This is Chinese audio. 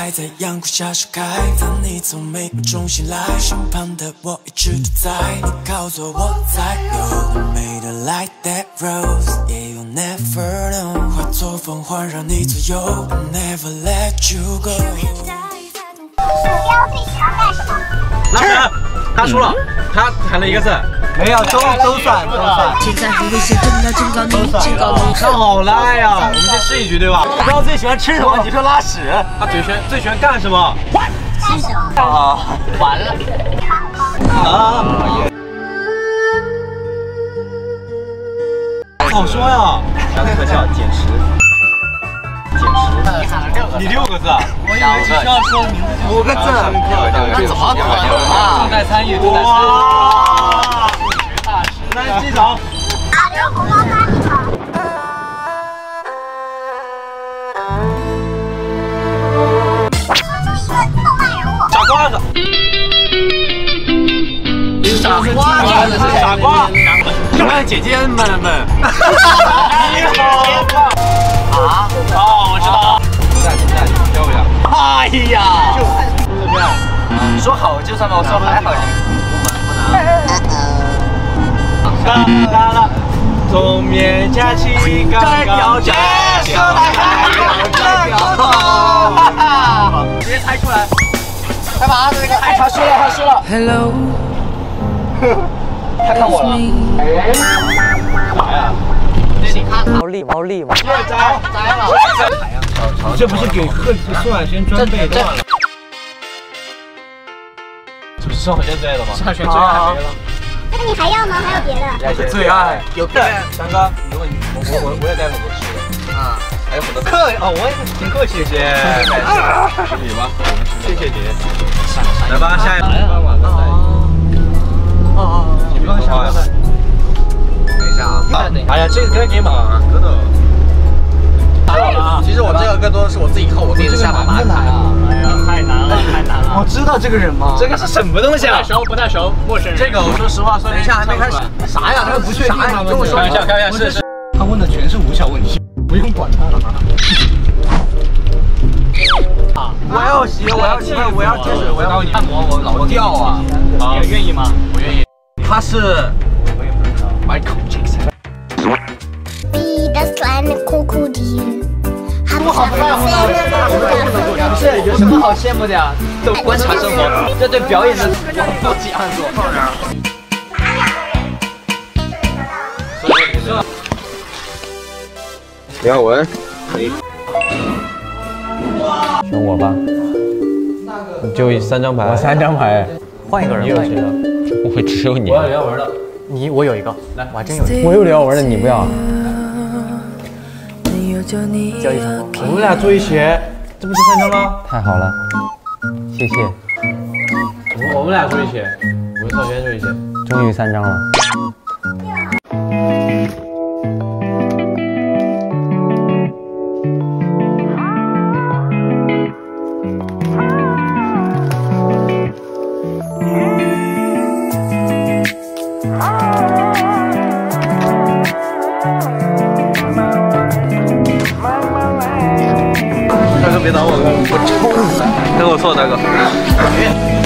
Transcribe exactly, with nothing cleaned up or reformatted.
还在阳光下盛开，当你从美梦中醒来，身旁的我一直都在，你靠左我在右，美的 like that rose， 也有 never know， 化作风环绕你左右 ，I never let you go。 鼠标最喜欢干什么？ 拉屎，他输了，他喊了一个字， 没有，都都算都算。 现在很危险，真的真高你，真高你。 他好赖呀！我们先试一局对吧？ 不知道最喜欢吃什么，你说拉屎。 他最喜欢最喜欢干什么？ 干什么？ 啊，完了。啊！ 好说呀！加特效减十，减十。 你喊了六个， 你六个字啊？ 我以为只需要说名字。五个字。那怎么可能啊？ 重在参与，重在参与。哇！来击掌。 啊，留红包发你们。说出一个动漫人物。 傻瓜子。 傻瓜子是傻瓜。 姐姐们们。 你好棒。 啊？ 哦，我知道。不在不在，教我一下。 哎呀！ 就怎么样？ 你说好就算吧，我说还好。 当当了，冬眠假期刚刚结束， 代表作，直接猜出来。干嘛？这个哎，他输了，他输了。 Hello， 他看我了。 啥呀？ 你看毛利毛利嘛。 摘摘了。这不是给贺宋海轩专备的吗？这不是宋海轩摘的吗？宋海轩最爱没了。 这个你还要吗？还有别的？ 最爱有对， 强哥，如果你我我我也带很多吃的啊，还有很多客哦，我也挺客气， 谢谢。是你吗？谢谢你。来吧，下一个。晚上来。 哦哦， 你们说话呀？ 等一下啊。 哎呀，这个该给马哥的。 其实我这个更多的是我自己靠我自己的下巴把它砍啊。 哎呀，太难了，太难了。 我知道这个人吗？ 这个是什么东西啊？熟不太熟，陌生人。这个我说实话，等一下还没开始。 啥呀？他们不确定，他们跟我说。 开玩笑，开玩笑，是是。 他问的全是无效问题，不用管他了。啊！我要洗，我要洗，我要接水，我要按摩，我老掉啊！ 你愿意吗？我愿意。 他是我也不知道 Michael Jackson。 你的酸酷酷的。 不好看吗？不是有什么好羡慕的呀？都观察生活，这对表演的高级暗做。放哪儿？ 李耀文， 选我吧。你就三张牌。我三张牌。换一个人。你有谁的？不会只有你。我要李耀文的。你我有一个。来，我还真有一个。我有李耀文的，你不要。交易成功， 我们俩坐一起，这不是三张吗？ 太好了，谢谢。 我们俩坐一起，我跟邵轩坐一起， 终于三张了。 别打我，我抽你！大哥，我错了，大哥。